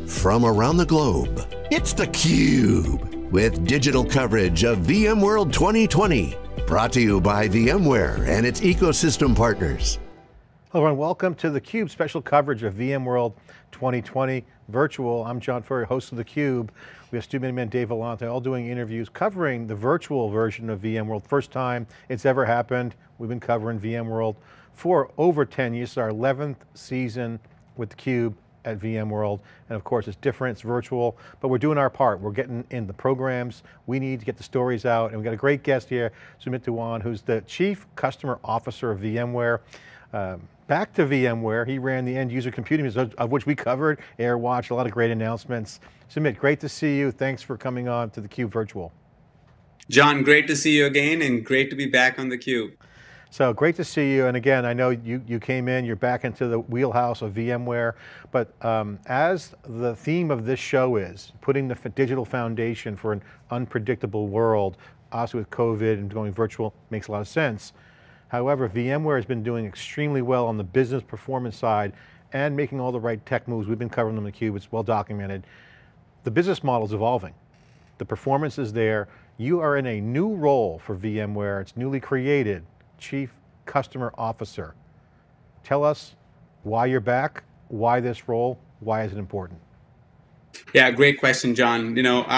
from around the globe. It's theCUBE, with digital coverage of VMworld 2020. Brought to you by VMware and its ecosystem partners. Hello everyone, welcome to theCUBE special coverage of VMworld 2020 virtual. I'm John Furrier, host of theCUBE. We have Stu Miniman and Dave Vellante all doing interviews covering the virtual version of VMworld. First time it's ever happened. We've been covering VMworld for over 10 years. It's our 11th season with theCUBE at VMworld. And of course it's different, it's virtual, but we're doing our part. We're getting in the programs. We need to get the stories out. And we've got a great guest here, Sumit Dewan, who's the Chief Customer Officer of VMware. Back to VMware, he ran the end user computing business, of which we covered, AirWatch, a lot of great announcements. Sumit, great to see you. Thanks for coming on to theCUBE Virtual. John, great to see you again and great to be back on theCUBE. So great to see you. And again, I know you came in, you're back into the wheelhouse of VMware, but as the theme of this show is, putting the digital foundation for an unpredictable world, obviously with COVID and going virtual makes a lot of sense. However, VMware has been doing extremely well on the business performance side and making all the right tech moves. We've been covering them on theCUBE, it's well documented. The business model is evolving. The performance is there. You are in a new role for VMware. It's newly created, Chief Customer Officer. Tell us why you're back, why this role, why is it important? Yeah, great question, John. You know,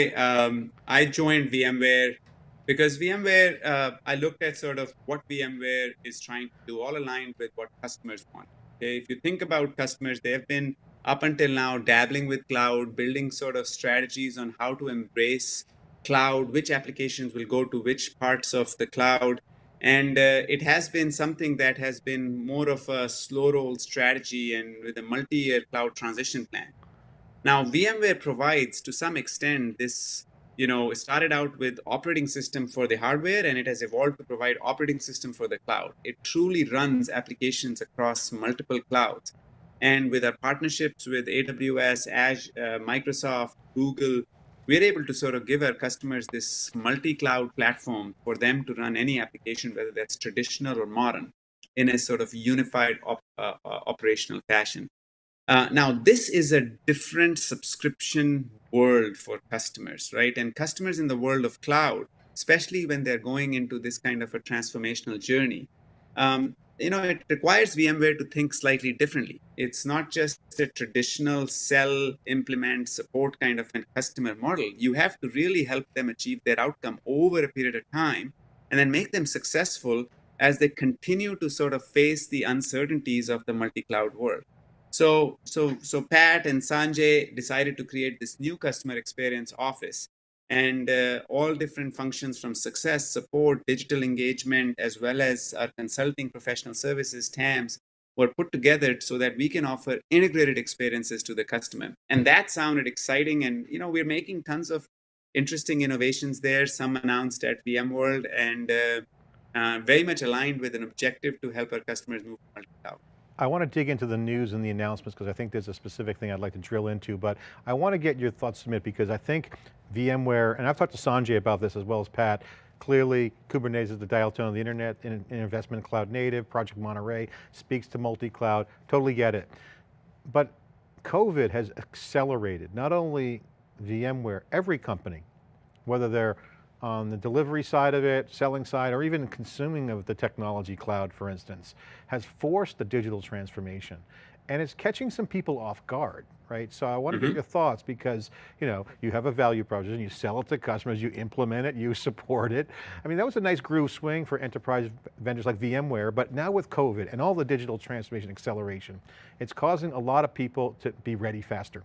I joined VMware because VMware, I looked at sort of what VMware is trying to do, all aligned with what customers want. Okay, if you think about customers, they have been up until now dabbling with cloud, building sort of strategies on how to embrace cloud, which applications will go to which parts of the cloud. And it has been something that has been more of a slow roll strategy and with a multi-year cloud transition plan. Now, VMware provides to some extent this, you know, it started out with operating system for the hardware and it has evolved to provide operating system for the cloud. It truly runs applications across multiple clouds. And with our partnerships with AWS, Azure, Microsoft, Google, we're able to sort of give our customers this multi-cloud platform for them to run any application, whether that's traditional or modern, in a sort of unified operational fashion. Now, this is a different subscription world for customers, right? And customers in the world of cloud, especially when they're going into this kind of a transformational journey, you know, it requires VMware to think slightly differently. It's not just a traditional sell, implement, support kind of a customer model. You have to really help them achieve their outcome over a period of time and then make them successful as they continue to sort of face the uncertainties of the multi-cloud world. So Pat and Sanjay decided to create this new customer experience office. And all different functions from success, support, digital engagement, as well as our consulting professional services, TAMS, were put together so that we can offer integrated experiences to the customer. And that sounded exciting. And, you know, we're making tons of interesting innovations there, some announced at VMworld, and very much aligned with an objective to help our customers move to multi-cloud. I want to dig into the news and the announcements because I think there's a specific thing I'd like to drill into, but I want to get your thoughts, Sumit, because I think VMware, and I've talked to Sanjay about this as well as Pat, clearly Kubernetes is the dial tone of the internet, in investment in cloud native, Project Monterey speaks to multi-cloud, totally get it. But COVID has accelerated not only VMware, every company, whether they're on the delivery side of it, selling side, or even consuming of the technology cloud, for instance, has forced the digital transformation. And it's catching some people off guard, right? So I want to get your thoughts because, you know, you have a value proposition, you sell it to customers, you implement it, you support it. I mean, that was a nice groove swing for enterprise vendors like VMware, but now with COVID and all the digital transformation acceleration, it's causing a lot of people to be ready faster.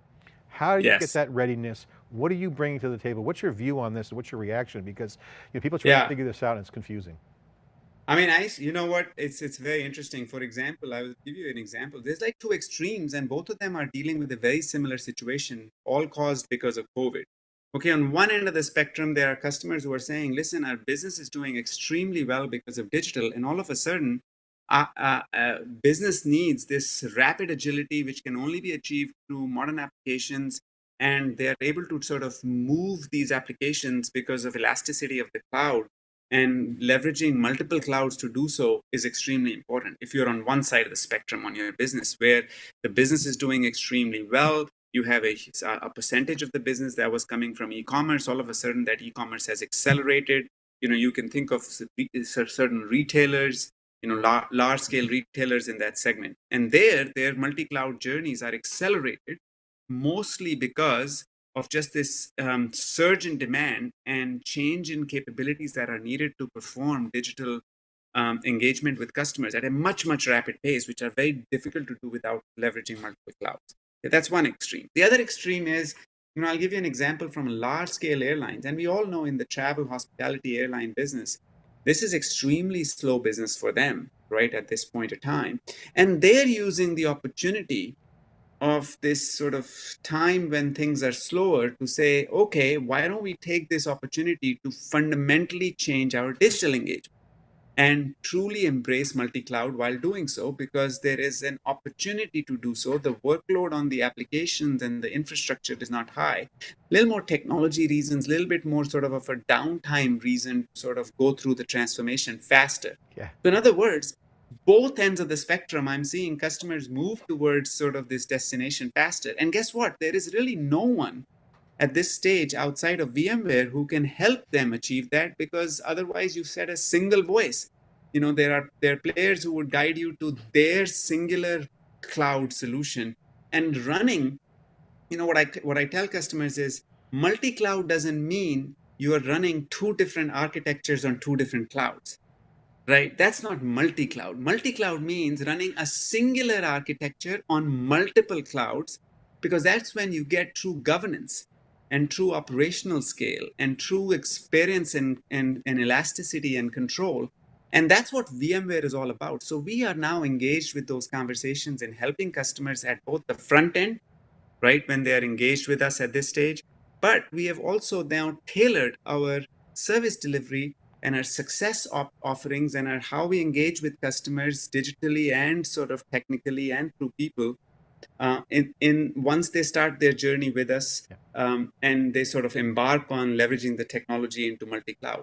How do you get that readiness? What are you bringing to the table? What's your view on this? What's your reaction? Because, you know, people try to figure this out and it's confusing. I mean, you know what, it's very interesting. For example, I will give you an example. There's like two extremes and both of them are dealing with a very similar situation, all caused because of COVID. Okay, on one end of the spectrum, there are customers who are saying, listen, our business is doing extremely well because of digital, and all of a sudden, business needs this rapid agility, which can only be achieved through modern applications, and they're able to sort of move these applications because of elasticity of the cloud, and leveraging multiple clouds to do so is extremely important. If you're on one side of the spectrum on your business, where the business is doing extremely well, You have a percentage of the business that was coming from e-commerce. All of a sudden, that e-commerce has accelerated. You can think of certain retailers, large-scale retailers in that segment. And their multi-cloud journeys are accelerated mostly because of just this surge in demand and change in capabilities that are needed to perform digital engagement with customers at a much, much rapid pace, which are very difficult to do without leveraging multiple clouds. That's one extreme. The other extreme is, I'll give you an example from large scale airlines. And we all know in the travel hospitality airline business, this is extremely slow business for them, right, at this point of time. And they're using the opportunity of this sort of time when things are slower to say, okay, why don't we take this opportunity to fundamentally change our digital engagement and truly embrace multi-cloud while doing so, because there is an opportunity to do so. The workload on the applications and the infrastructure is not high. A little more technology reasons, a little bit more sort of a downtime reason to sort of go through the transformation faster. Yeah. So in other words, both ends of the spectrum, I'm seeing customers move towards sort of this destination faster. And guess what? There is really no one at this stage outside of VMware who can help them achieve that, because otherwise you set a single voice. There are players who would guide you to their singular cloud solution and running. What I tell customers is multi-cloud doesn't mean you are running two different architectures on two different clouds. Right? That's not multi-cloud. Multi-cloud means running a singular architecture on multiple clouds, because that's when you get true governance and true operational scale and true experience and elasticity and control. And that's what VMware is all about. So we are now engaged with those conversations and helping customers at both the front end, right, when they are engaged with us at this stage, but we have also now tailored our service delivery and our success offerings and how we engage with customers digitally and sort of technically and through people in once they start their journey with us, and they sort of embark on leveraging the technology into multi-cloud.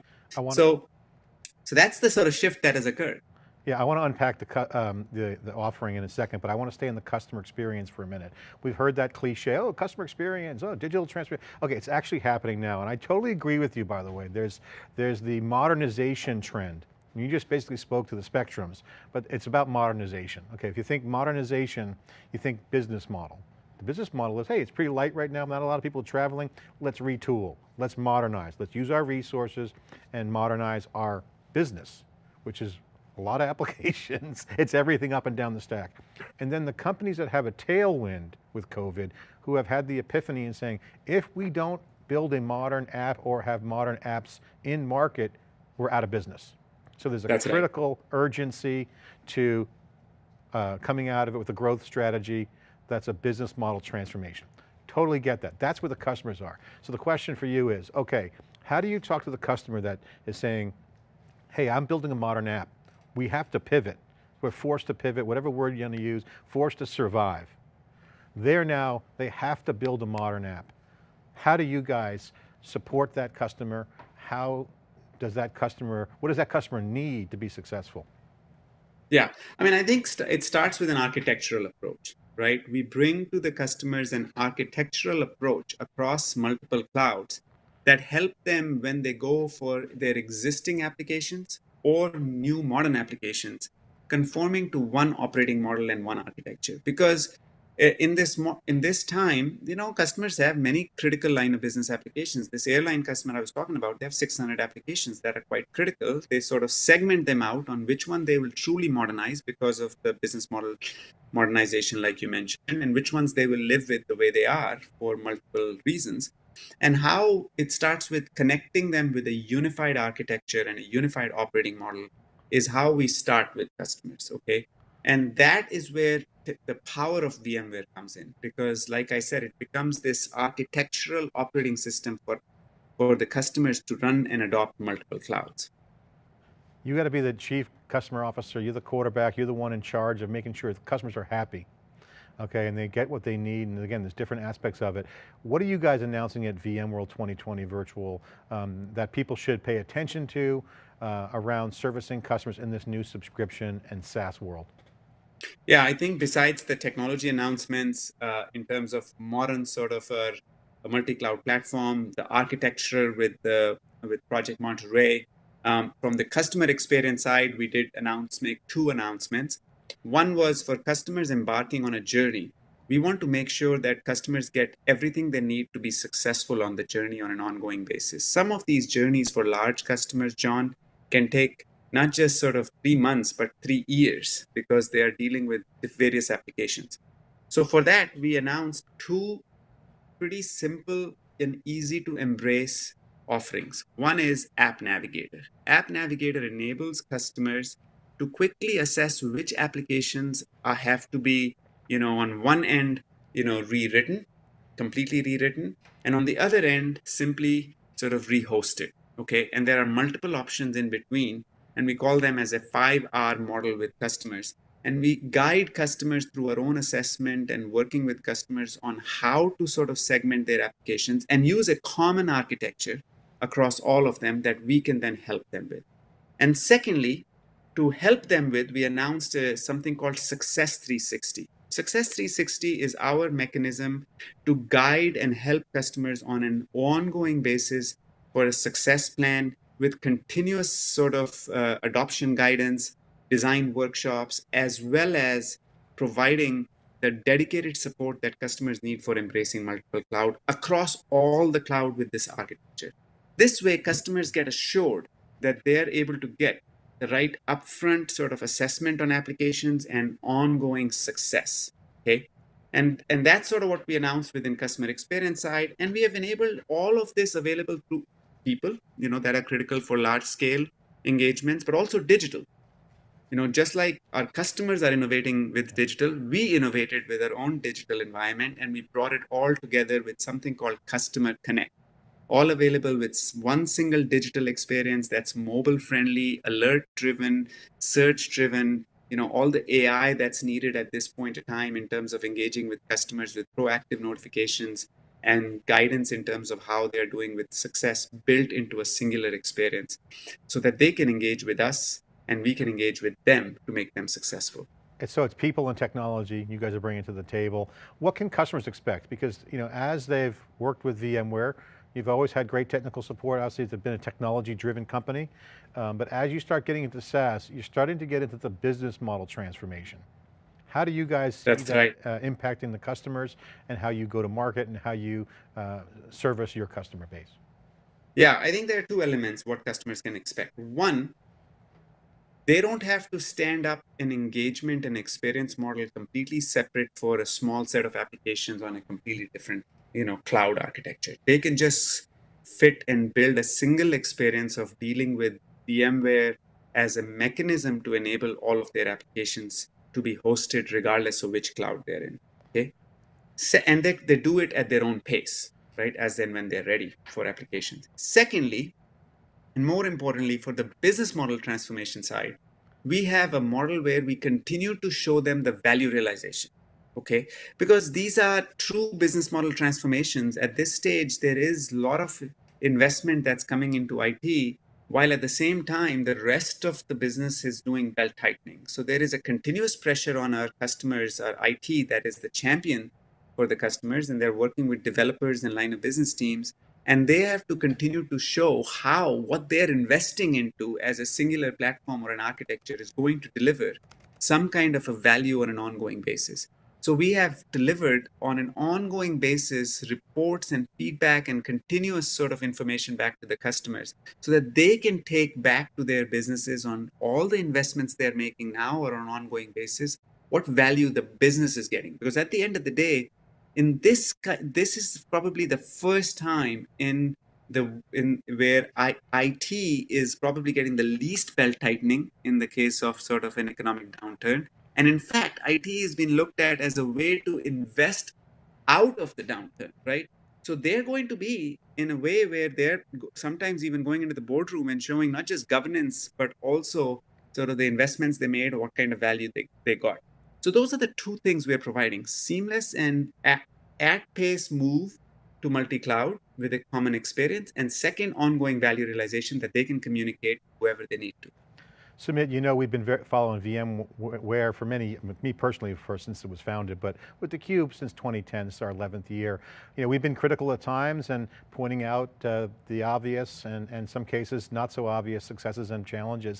So that's the sort of shift that has occurred. Yeah, I want to unpack the offering in a second, but I want to stay in the customer experience for a minute. We've heard that cliche, oh, customer experience, oh, digital transformation. Okay, it's actually happening now, and I totally agree with you, by the way. There's the modernization trend. You just basically spoke to the spectrums, but it's about modernization. Okay, if you think modernization, you think business model. The business model is, hey, it's pretty light right now, not a lot of people traveling, let's retool, let's modernize, let's use our resources and modernize our business, which is a lot of applications. It's everything up and down the stack. And then the companies that have a tailwind with COVID, who have had the epiphany in saying, if we don't build a modern app or have modern apps in market, we're out of business. So there's a critical urgency to coming out of it with a growth strategy that's a business model transformation. Totally get that. That's where the customers are. So the question for you is, okay, how do you talk to the customer that is saying, hey, I'm building a modern app. We have to pivot. We're forced to pivot, whatever word you're going to use, forced to survive. They have to build a modern app. How do you guys support that customer? What does that customer need to be successful? Yeah, I mean, I think it starts with an architectural approach, right? We bring to the customers an architectural approach across multiple clouds that help them when they go for their existing applications or new modern applications, conforming to one operating model and one architecture. Because in this time, customers have many critical line of business applications. This airline customer I was talking about, they have 600 applications that are quite critical. They sort of segment them out on which one they will truly modernize because of the business model modernization, like you mentioned, and which ones they will live with the way they are for multiple reasons. And how it starts with connecting them with a unified architecture and a unified operating model is how we start with customers, okay? And that is where the power of VMware comes in, because like I said, it becomes this architectural operating system for the customers to run and adopt multiple clouds. You got to be the chief customer officer, you're the quarterback, you're the one in charge of making sure the customers are happy. Okay, and they get what they need, and again, there's different aspects of it. What are you guys announcing at VMworld 2020 Virtual that people should pay attention to around servicing customers in this new subscription and SaaS world? Yeah, I think besides the technology announcements, in terms of modern sort of a multi-cloud platform, the architecture with Project Monterey, from the customer experience side, we did make two announcements. One was for customers embarking on a journey. We want to make sure that customers get everything they need to be successful on the journey on an ongoing basis. Some of these journeys for large customers, John, can take not just sort of 3 months, but 3 years, because they are dealing with various applications. So for that, we announced two pretty simple and easy to embrace offerings. One is App Navigator. App Navigator enables customers to quickly assess which applications have to be, on one end, rewritten, completely rewritten, and on the other end, simply sort of rehosted. Okay. And there are multiple options in between, and we call them as a 5R model with customers. And we guide customers through our own assessment and working with customers on how to sort of segment their applications and use a common architecture across all of them that we can then help them with. And secondly, to help them with, we announced something called Success 360. Success 360 is our mechanism to guide and help customers on an ongoing basis for a success plan with continuous sort of adoption guidance, design workshops, as well as providing the dedicated support that customers need for embracing multiple cloud across all the cloud with this architecture. This way, customers get assured that they're able to get the right upfront sort of assessment on applications and ongoing success. Okay. And that's sort of what we announced within customer experience side. And we have enabled all of this available through people, that are critical for large scale engagements, but also digital. Just like our customers are innovating with digital, we innovated with our own digital environment, and we brought it all together with something called Customer Connect, all available with one single digital experience that's mobile friendly, alert driven, search driven, all the AI that's needed at this point in time in terms of engaging with customers with proactive notifications and guidance in terms of how they're doing with success built into a singular experience so that they can engage with us and we can engage with them to make them successful. So it's people and technology you guys are bringing to the table. What can customers expect? Because as they've worked with VMware, you've always had great technical support. Obviously, it's been a technology-driven company. But as you start getting into SaaS, you're starting to get into the business model transformation. How do you guys see that impacting the customers and how you go to market and how you service your customer base? Yeah, I think there are two elements what customers can expect. One, they don't have to stand up an engagement and experience model completely separate for a small set of applications on a completely different, cloud architecture. They can just fit and build a single experience of dealing with VMware as a mechanism to enable all of their applications to be hosted regardless of which cloud they're in. Okay. And they do it at their own pace, right? As then when they're ready for applications. Secondly, and more importantly, for the business model transformation side, we have a model where we continue to show them the value realization. Okay, because these are true business model transformations. At this stage, there is a lot of investment that's coming into IT, while at the same time, the rest of the business is doing belt tightening. So there is a continuous pressure on our customers, our IT, that is the champion for the customers, and they're working with developers and line of business teams. And they have to continue to show how what they're investing into as a singular platform or an architecture is going to deliver some kind of a value on an ongoing basis. So we have delivered on an ongoing basis reports and feedback and continuous sort of information back to the customers so that they can take back to their businesses on all the investments they're making now or on an ongoing basis, what value the business is getting. Because at the end of the day, this is probably the first time where IT is probably getting the least belt tightening in the case of sort of an economic downturn. And in fact, IT has been looked at as a way to invest out of the downturn, right? So they're going to be in a way where they're sometimes even going into the boardroom and showing not just governance, but also sort of the investments they made or what kind of value they got. So those are the two things we're providing: seamless and at pace move to multi-cloud with a common experience, and second, ongoing value realization that they can communicate whoever they need to. Sumit, you know we've been following VMware for me personally, since it was founded, but with theCUBE since 2010, it's our 11th year. You know, we've been critical at times and pointing out the obvious and in some cases not so obvious successes and challenges.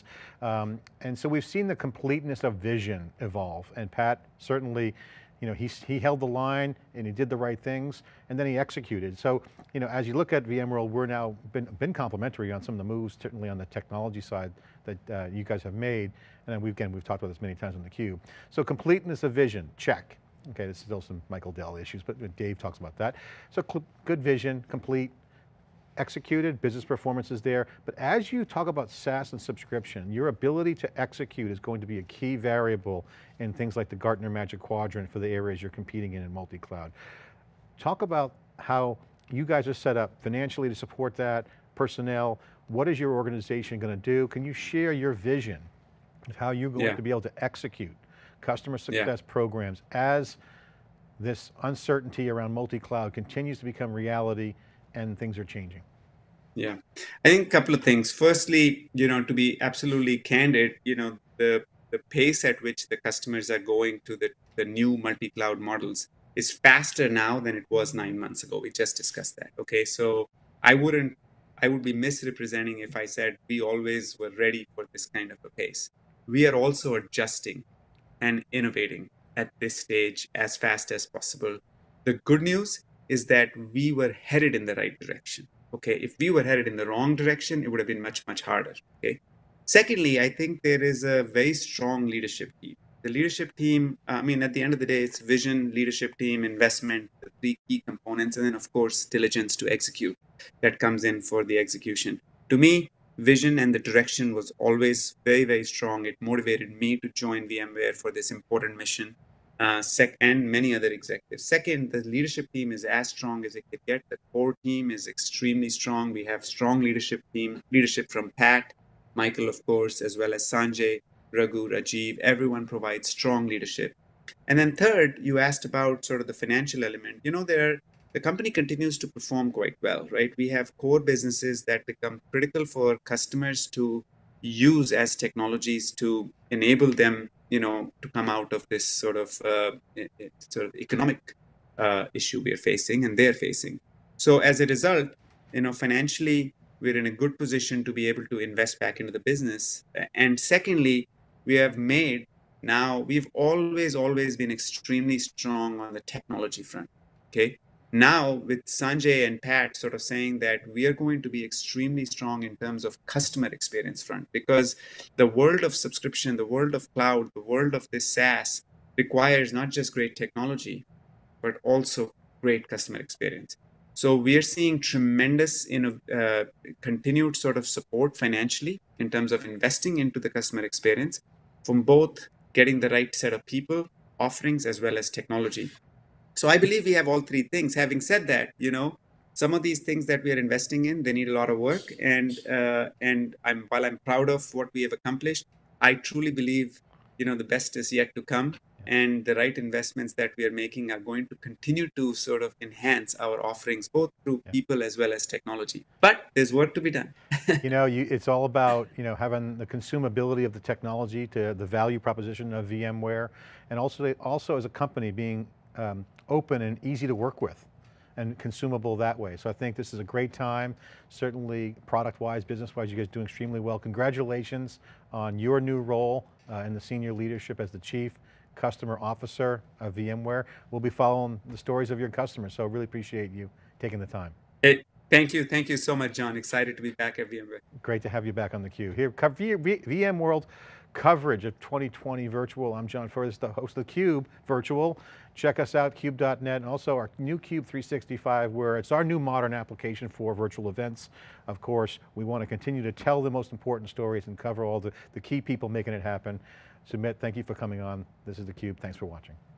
And so we've seen the completeness of vision evolve, and Pat certainly, you know, he held the line and he did the right things and then he executed. So, you know, as you look at VMworld, we're now been complimentary on some of the moves, certainly on the technology side that you guys have made. And then we've talked about this many times on theCUBE. So completeness of vision, check. Okay, there's still some Michael Dell issues, but Dave talks about that. So good vision, complete, executed, business performance is there. But as you talk about SaaS and subscription, your ability to execute is going to be a key variable in things like the Gartner Magic Quadrant for the areas you're competing in multi-cloud. Talk about how you guys are set up financially to support that, personnel, what is your organization going to do? Can you share your vision of how you're going to be able to execute customer success programs as this uncertainty around multi-cloud continues to become reality and things are changing? Yeah, I think a couple of things. Firstly, you know, to be absolutely candid, you know, the pace at which the customers are going to the new multi-cloud models is faster now than it was 9 months ago. We just discussed that. Okay, so I would be misrepresenting if I said we always were ready for this kind of a pace. We are also adjusting and innovating at this stage as fast as possible. The good news is that we were headed in the right direction. Okay, if we were headed in the wrong direction, it would have been much, much harder. Okay. Secondly, I think there is a very strong leadership team. The leadership team, I mean, at the end of the day, it's vision, leadership team, investment, the three key components, and then of course, diligence to execute that comes in for the execution. To me, vision and the direction was always very, very strong. It motivated me to join VMware for this important mission. And many other executives. Second, the leadership team is as strong as it could get. The core team is extremely strong. We have strong leadership from Pat, Michael, of course, as well as Sanjay, Raghu, Rajiv. Everyone provides strong leadership. And then third, you asked about sort of the financial element. You know, the company continues to perform quite well, right? We have core businesses that become critical for customers to use as technologies to enable them, you know, to come out of this sort of economic issue we are facing and they're facing. So as a result, you know, financially, we're in a good position to be able to invest back into the business. And secondly, we've always been extremely strong on the technology front, okay? Now with Sanjay and Pat sort of saying that we are going to be extremely strong in terms of customer experience front, because the world of subscription, the world of cloud, the world of this SaaS requires not just great technology, but also great customer experience. So we are seeing tremendous continued sort of support financially in terms of investing into the customer experience from both getting the right set of people, offerings, as well as technology. So I believe we have all three things. Having said that, you know, some of these things that we are investing in, they need a lot of work. And while I'm proud of what we have accomplished, I truly believe, you know, the best is yet to come. And the right investments that we are making are going to continue to sort of enhance our offerings, both through people as well as technology. But there's work to be done. You know, it's all about, you know, having the consumability of the technology to the value proposition of VMware, and also as a company being open and easy to work with and consumable that way. So I think this is a great time, certainly product-wise, business-wise, you guys are doing extremely well. Congratulations on your new role in the senior leadership as the Chief Customer Officer of VMware. We'll be following the stories of your customers, so I really appreciate you taking the time. Hey, thank you so much, John. Excited to be back at VMware. Great to have you back on theCUBE. Here, VMworld coverage of 2020 virtual. I'm John Furrier, the host of theCUBE virtual. Check us out, cube.net, and also our new CUBE 365, where it's our new modern application for virtual events. Of course, we want to continue to tell the most important stories and cover all the key people making it happen. Sumit, thank you for coming on. This is theCUBE, thanks for watching.